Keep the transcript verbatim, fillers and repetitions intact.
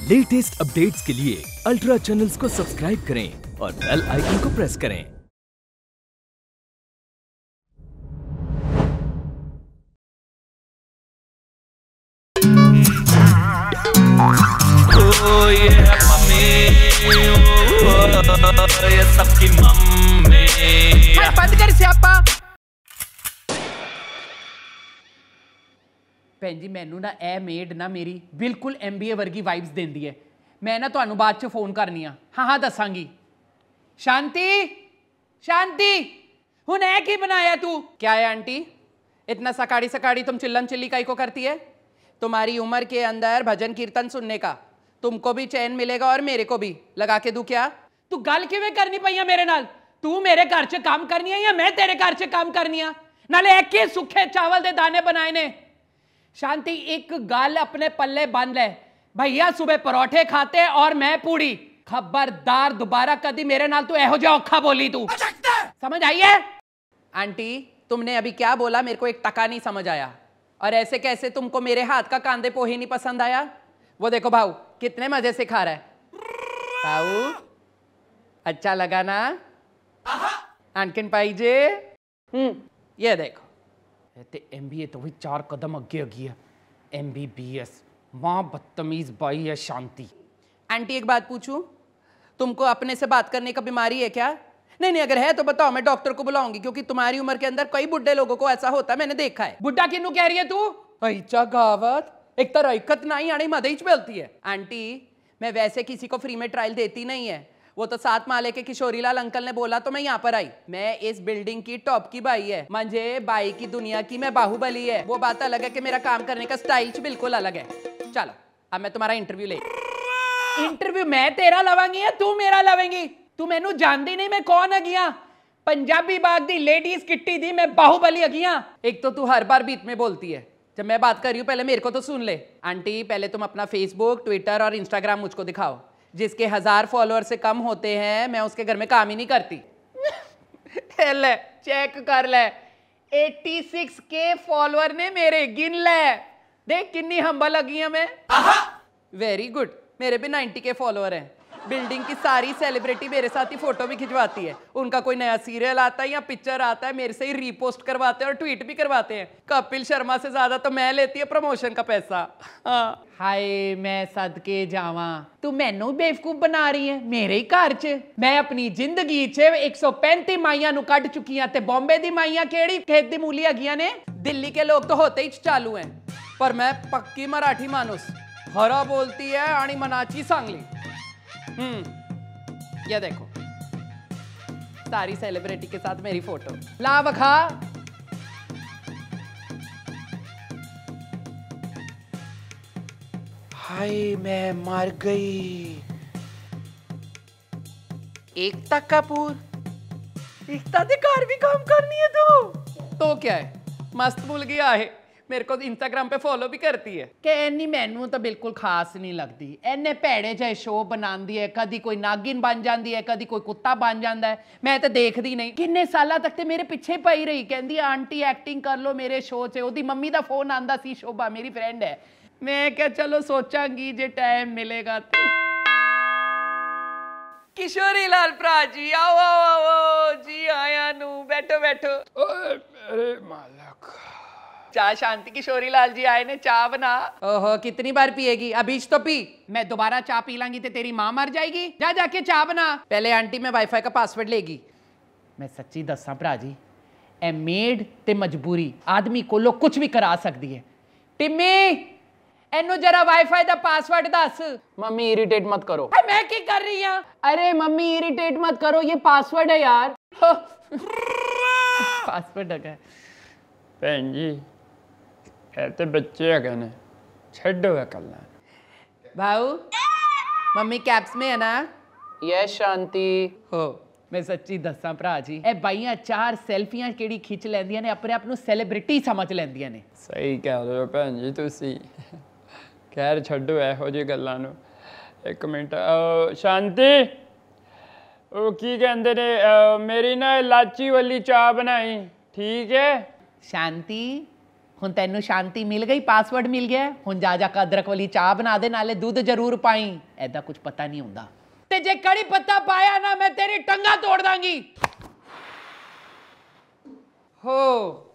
Latest updates के लिए ultra channels को सब्सक्राइब करें और बेल आइकन को प्रेस करें। ओ ये मम्मी, ओ ये सबकी मम्मी। बंद कर स्यापा। भैन जी मैनू ना ए मेड ना मेरी बिल्कुल एम बी ए वर्गी वाइब्स देंदी है। मैं ना तुहानू बाद च फोन करनी आ। हाँ हाँ दसांगी। शांति शांति हुण ए की बनाया तू? क्या है आंटी, इतना सकाड़ी सकाड़ी तुम चिल्लम चिल्ली काई को करती है? तुम्हारी उम्र के अंदर भजन कीर्तन सुनने का तुमको भी चैन मिलेगा और मेरे को भी। लगा के दूं क्या? तू गल किवें करनी पई है मेरे नाल? तू मेरे घर च काम करनी है या मैं तेरे घर च काम करनी है? नाले एक ही सुखे चावल दे दाने बनाए ने। शांति एक गल अपने पल्ले बंद ले, भैया सुबह परोठे खाते और मैं पूड़ी। खबरदार दोबारा कदी मेरे नाल तू एहो जिहा औखा बोली। तू समझ आई है? आंटी तुमने अभी क्या बोला मेरे को एक टका नहीं समझ आया। और ऐसे कैसे तुमको मेरे हाथ का कांदे पोहे नहीं पसंद आया? वो देखो भाऊ कितने मजे से खा रहा है। भाऊ अच्छा लगा ना? आणखीन पाहिजे? हम्म ये देखो ते एमबीए तो भी चार कदम अगे अगी है। एमबीबीएस वहां बदतमीज बाई है शांति। आंटी एक बात पूछूं, तुमको अपने से बात करने का बीमारी है क्या? नहीं नहीं अगर है तो बताओ, मैं डॉक्टर को बुलाऊंगी, क्योंकि तुम्हारी उम्र के अंदर कई बुढ़े लोगों को ऐसा होता है, मैंने देखा है। बुढ़ा किन्नू कह रही है तू? ऐचा गावत एक तरह इकत नहीं आनी मदईच बोलती है। आंटी मैं वैसे किसी को फ्री में ट्रायल देती नहीं है, वो तो सात माले के किशोरीलाल अंकल ने बोला तो मैं यहाँ पर आई। मैं इस बिल्डिंग की टॉप की बाई है, मुझे बाई की दुनिया की मैं बाहुबली है। वो बात अलग है कि मेरा काम करने का स्टाइल बिल्कुल अलग है। चलो अब मैं तुम्हारा इंटरव्यू ले। इंटरव्यू मैं तेरा लवांगी या तू मेरा लवेंगी? तू मैनू जानदी नहीं मैं कौन अगिया? पंजाबी बाग दी लेडीज किट्टी दी मैं बाहुबली अगिया। एक तो तू हर बार बीच में बोलती है। जब मैं बात कर रही हूँ पहले मेरे को तो सुन ले। आंटी पहले तुम अपना फेसबुक ट्विटर और इंस्टाग्राम मुझको दिखाओ। जिसके हजार फॉलोअर से कम होते हैं मैं उसके घर में काम ही नहीं करती। ले चेक कर ले, छियासी के फॉलोअर ने मेरे, गिन ले देख कितनी हंबल लगी है मैं। वेरी गुड, मेरे भी नब्बे के फॉलोअर हैं। बिल्डिंग की सारी सेलिब्रिटी मेरे साथ ही फोटो भी खिंचवाती है। उनका कोई नया सीरियल आता है या पिक्चर आता है मेरे से ही रीपोस्ट करवाते हैं और ट्वीट भी करवाते हैं। कपिल शर्मा से ज्यादा तो मैं लेती है प्रमोशन का पैसा। हाँ। हाय मैं सदके जावा, तू मैनू बेवकूफ बना रही है मेरे ही घर च। मैं अपनी जिंदगी च एक सौ पैंती माइया नू कट चुकी हाँ, ते बॉम्बे दी माइया केड़ी खेत दी मूली हगियां ने। दिल्ली के लोग तो होते ही चालू हैं, पर मैं पक्की मराठी मानुस। हरा बोलती है आणि मनाची सांगली। हम्म ये देखो सारी सेलिब्रिटी के साथ मेरी फोटो। ला वखा। हाय मैं मर गई। एकता कपूर, एकता दे घर भी काम करनी है तू तो क्या है? मस्त भूल गया है। मेरे को इंस्टाग्राम पे फॉलो भी करती है। कहनी मैनू तो बिल्कुल खास नहीं लगती। इन्ने भैड़े चाहे शो बनाती है, कदी कोई नागिन बन जाती है, कदी कोई कुत्ता बन जाता है। मैं तो देखती नहीं। किन्ने साल तक तो मेरे पिछे पई रही, कहती आंटी एक्टिंग कर लो मेरे शो च। ओदी मम्मी का फोन आंदा सी, शोभा मेरी फ्रेंड है। मैं क्या चलो सोचांगी जे टाइम मिलेगा तो। किशोरी लाल भरा जी आओ आओ आओ जी। आया नू बैठो बैठो। अरे मालक चाह शांति किशोरी लाल जी आए ने, चाह बना। ओहो कितनी बार पिएगी? अभी तो पी। मैं दोबारा चाह पी लांगी तो तेरी मां मर जाएगी। जा जाके चाह बना। पहले आंटी मैं वाईफाई का पासवर्ड लेगी। मैं सच्ची दसा भरा जी, ए मेड ते मजबूरी आदमी कोलों कुछ भी करा सकती है। टिम्मी एनू जरा वाईफाई दा पासवर्ड दस। मम्मी इरिटेट मत करो। है मैं की कर रही हूं? अरे मम्मी इरिटेट मत करो, ये पासवर्ड है यार। पासवर्ड है भैन जी ऐसे बच्चे है ने छड्डो है कल। भाऊ मम्मी कैप्स में है ना? ये शांति हो। मैं सच्ची दसा भरा जी, ए बाइयां चार सेल्फियां केड़ी खिंच लैंदियां ने, अपने आप नू सेलिब्रिटी समझ लैंदियां ने। सही कह रहे हो भैन जी तुसी। खैर छड्डो ਇਹੋ ਜਿਹੀ ਗੱਲਾਂ ਨੂੰ। एक मिनट शांति ਉਹ ਕੀ ਕਹਿੰਦੇ ਨੇ, मेरी ना इलाची वाली चाह बनाई ठीक है? शांति ਹੁਣ ਤੈਨੂੰ ਸ਼ਾਂਤੀ ਮਿਲ ਗਈ, ਪਾਸਵਰਡ ਮਿਲ ਗਿਆ, ਹੁਣ ਜਾ ਜਾ ਕੇ ਅਦਰਕ ਵਾਲੀ ਚਾਹ ਬਣਾ ਦੇ, ਨਾਲੇ ਦੁੱਧ ਜ਼ਰੂਰ ਪਾਈ, ਐਦਾਂ ਕੁਝ ਪਤਾ ਨਹੀਂ ਹੁੰਦਾ। ਤੇ ਜੇ ਕੜੀ ਪੱਤਾ ਪਾਇਆ ਨਾ ਮੈਂ ਤੇਰੀ ਟੰਗਾ ਤੋੜ ਦਾਂਗੀ। ਹੋ